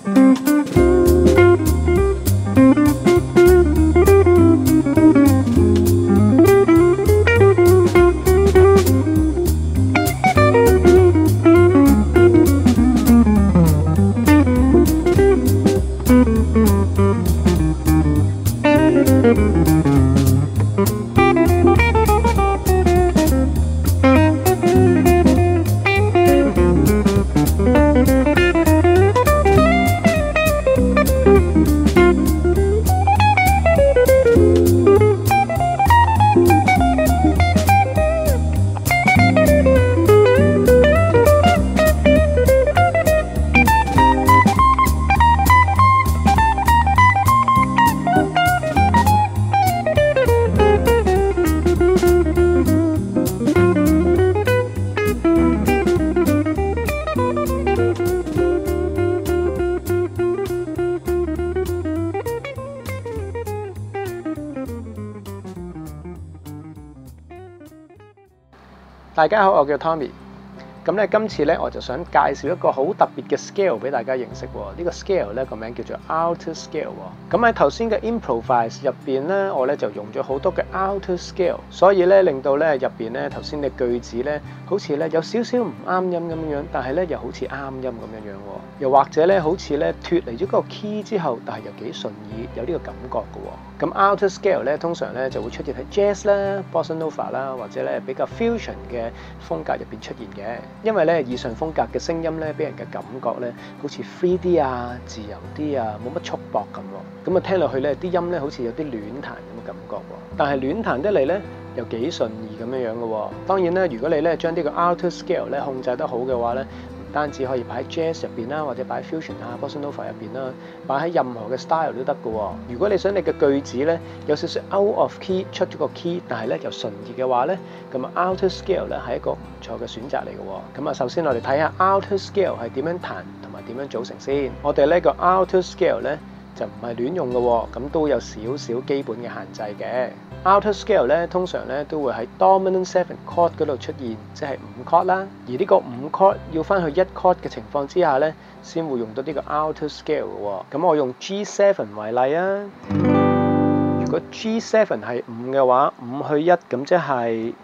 大家好，我叫 Tommy。咁咧，今次咧我就想介紹一個好特別嘅 scale 俾大家認識喎。呢個 scale 咧個名叫做 outer scale 喎。咁喺頭先嘅 improvise 入邊咧，我咧就用咗好多嘅 outer scale， 所以咧令到咧入邊咧頭先嘅句子咧，好似咧有少少唔啱音咁樣，但係咧又好似啱音咁樣喎。又或者咧好似咧脫離咗個 key 之後，但係又幾順耳，有呢個感覺嘅喎。咁 outer scale 咧通常咧就會出現喺 jazz 啦、bossa nova 啦，或者咧比較 fusion 嘅風格入邊出現嘅。因為咧以上風格嘅聲音咧，俾人嘅感覺咧，好似 free 啲啊、自由啲啊，冇乜束縛咁喎。咁啊聽落去咧，啲音咧好似有啲亂彈咁嘅感覺喎。但係亂彈得嚟咧，又幾順意咁樣嘅喎。當然咧，如果你咧將呢個 outer scale 咧控制得好嘅話咧，唔單止可以擺喺 jazz 入邊啦，或者擺喺 fusion 啊、bossa nova 入邊啦，擺喺任何嘅 style 都得嘅喎。如果你想你嘅句子咧有少少 out of key 出咗個 key， 但係咧又順意嘅話咧，咁啊 outer scale 咧係一個唔錯嘅選擇嚟嘅喎。咁啊，首先我哋睇下 outer scale 係點樣彈同埋點樣組成先。我哋呢個 outer scale 咧就唔係亂用嘅喎，咁都有少少基本嘅限制嘅。outer scale 咧通常咧都會喺 dominant 7 chord 嗰度出現，即係5 chord 啦。而呢個5 chord 要翻去1 chord 嘅情況之下咧，先會用到呢個 outer scale 嘅喎。咁我用 G7 為例啊。如果 G7 係5嘅話，5去1咁即係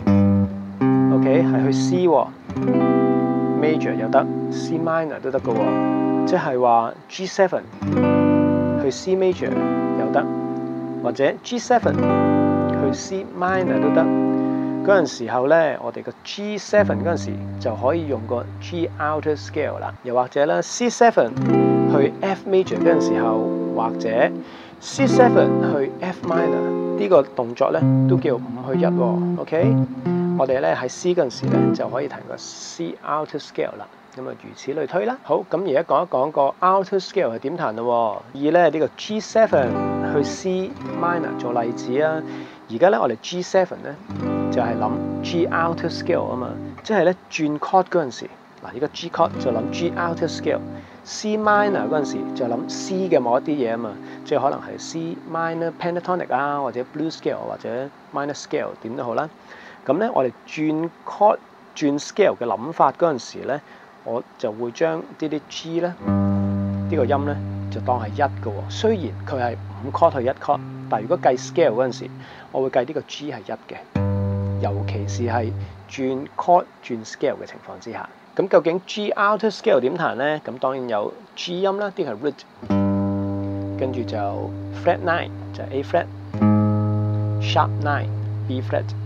OK 係去 C 喎，major 又得 ，C minor 都得嘅喎，即係話 G7 去 C major 又得。或者 G7 去 C minor 都得，嗰陣時候咧，我哋個 G7 嗰陣時就可以用個 G outer scale 啦。又或者咧 C7 去 F major 嗰陣時候，或者 C7 去 F minor 呢個動作咧都叫5去1喎。OK， 我哋咧喺 C 嗰陣時咧就可以彈個 C outer scale 啦。咁啊，如此類推啦。好，咁而家講一講個 outer scale 係點彈咯。以咧呢個 G7 去 C minor 做例子啊。而家咧我哋 G7 咧就係諗 G outer scale 啊嘛，即係咧轉 chord 嗰陣時，嗱而家 G chord 就諗 G outer scale。C minor 嗰陣時就諗 C 嘅某一啲嘢啊嘛，即係可能係 C minor pentatonic 啊，或者 blues scale 或者 minor scale 點都好啦。咁咧我哋轉 chord 轉 scale 嘅諗法嗰陣時咧，我就會將啲 G 咧呢個音咧就當係1嘅喎。雖然佢係5 chord 去1 chord， 但係如果計 scale 嗰陣時，我會計呢個 G 係1嘅，尤其是係轉 chord 轉 scale 嘅情況之下。咁究竟 G outer scale 點彈咧？咁當然有 G 音啦，啲係 root， 跟住就 flat 9就係 A flat，sharp 9 B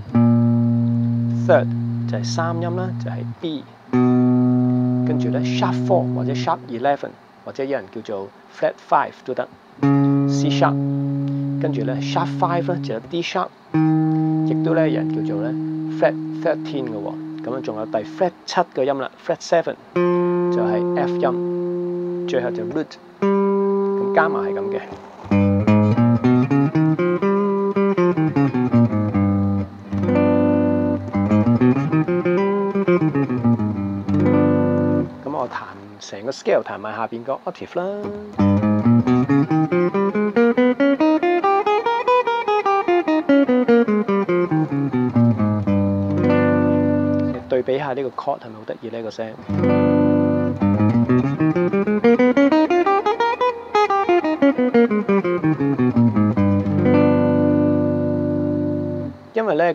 flat，third 就係3音啦，就係 B。跟住咧 sharp 4或者 sharp 11，或者有人叫做 flat 5都得 ，C sharp。跟住咧 sharp 5咧就有 D sharp， 亦都咧有人叫做咧 flat 13嘅喎。咁啊仲有第 flat 7個音啦 ，flat 7就係 F 音，最後就 root， 咁加埋係咁嘅。我彈成個 scale 彈埋下邊個 octave 啦。對比下呢個 chord 係咪好得意呢個聲？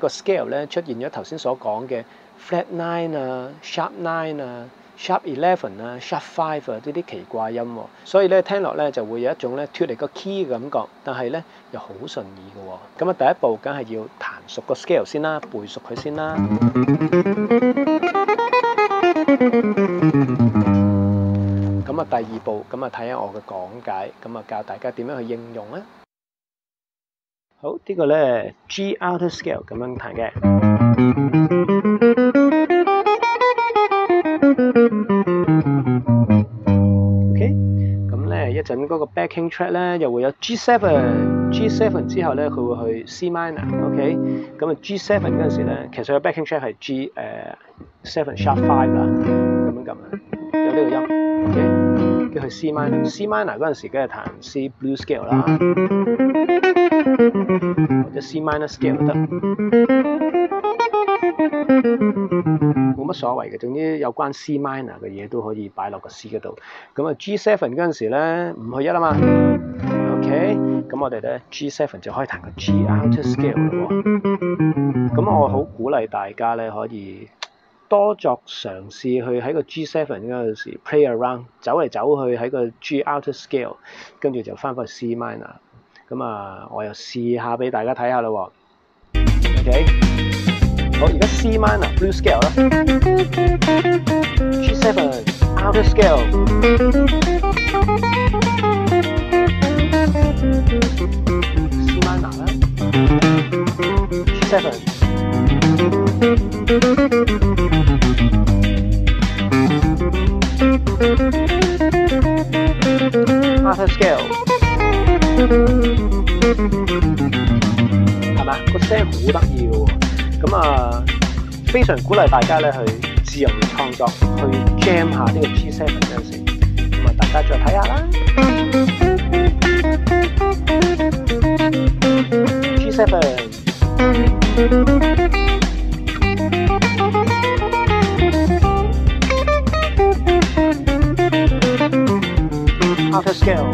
個 scale 咧出現咗頭先所講嘅 flat 9啊、sharp 9啊、sharp 11啊、sharp 5啊呢啲奇怪音喎，所以咧聽落咧就會有一種咧脫離個 key 嘅感覺，但係咧又好順意嘅喎。咁啊第一步梗係要彈熟個 scale 先啦，背熟佢先啦。咁啊第二步咁啊睇下我嘅講解，咁啊教大家點樣去應用咧。好，呢個咧 G outer scale 咁樣彈嘅。OK， 咁咧一陣嗰個 backing track 咧又會有 G7 之後咧佢會去 C minor。OK， 咁啊 G7 嗰陣時咧，其實個 backing track 係 G7 sharp 5啦，咁樣撳啊，有呢個音。OK， 跟住去 C minor，C minor 嗰陣時梗係彈 C blue scale 啦。或者 C minor scale 都得，冇乜所謂嘅。總之有關 C minor 嘅嘢都可以擺落個 C 嗰度。咁啊 G7 嗰陣時咧5去1啊嘛。OK， 咁我哋咧 G7 就可以彈個 G outer scale 咯。咁我好鼓勵大家咧可以多作嘗試去喺個 G7 嗰陣時 play around， 走嚟走去喺個 G outer scale， 跟住就翻返去 C minor。咁啊，我又試下俾大家睇下咯喎。OK， 好，而家 C minor blue scale 啦 ，G7 outer scale，C minor 啦 ，G7 outer scale。係嘛？個聲好得意嘅喎，咁啊非常鼓勵大家咧去自由創作，去 jam 下呢個 G7 嗰陣時，咁啊大家再睇下啦。G7 outer scale。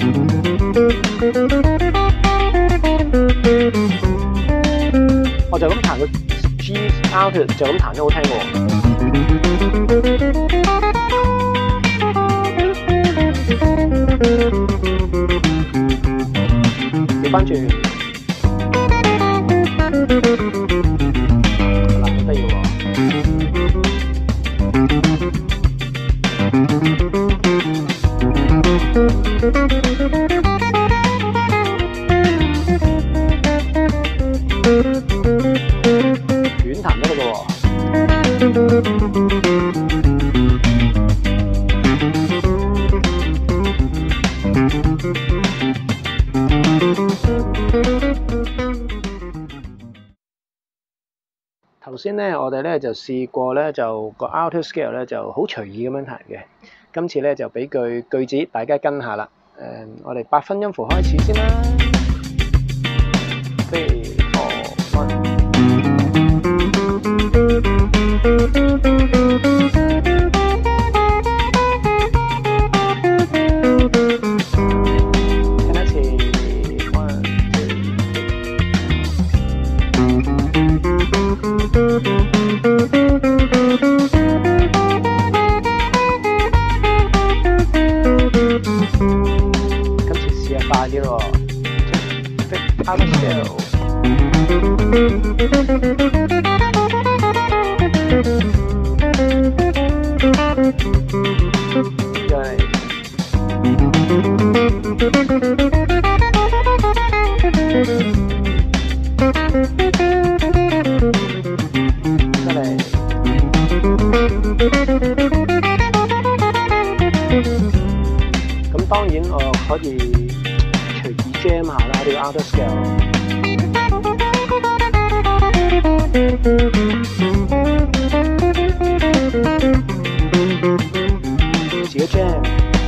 我就咁彈個 G outer 就咁彈都好聽喎。調翻轉，係啦，好得意喎。亂彈得嘞喎。頭先咧，我哋咧就試過咧，就個 outer scale 咧就好隨意咁樣彈嘅。今次咧就俾句子大家跟下啦。我哋8分音符開始先啦。3、4、1。快啲咯 ，outer scale， 再嚟，咁當然我可以。jam 下啦，呢個 outer scale， 自己 jam，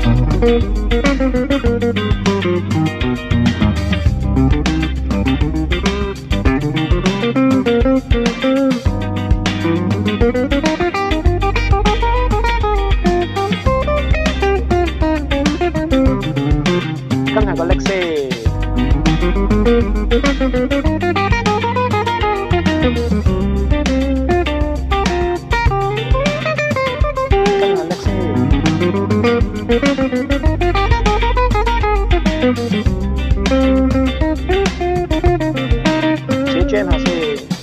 跟下個 lick 先。 自己 jam 下先。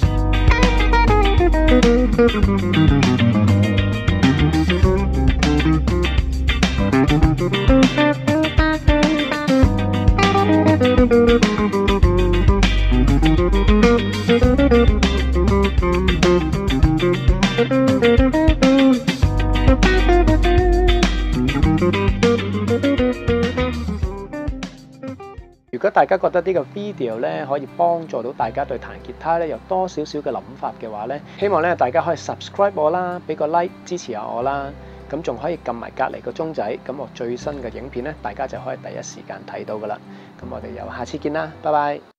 如果大家覺得呢個 video 咧可以幫助到大家對彈吉他咧有多少少嘅諗法嘅話咧，希望咧大家可以 subscribe 我啦，俾個 like 支持下我啦，咁仲可以撳埋隔離個鐘仔，咁我最新嘅影片咧大家就可以第一時間睇到噶啦。咁我哋又下次見啦，拜拜。